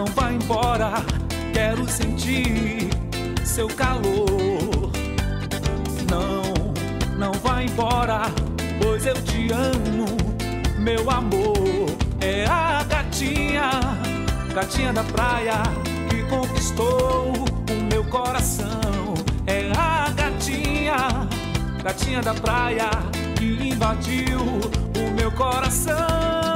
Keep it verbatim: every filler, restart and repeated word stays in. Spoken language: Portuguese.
vá embora, quero sentir seu calor. Não, não vá embora, pois eu te amo, meu amor. É a gatinha, gatinha da praia, que conquistou o meu coração. É a gatinha, gatinha da praia, que invadiu o meu coração.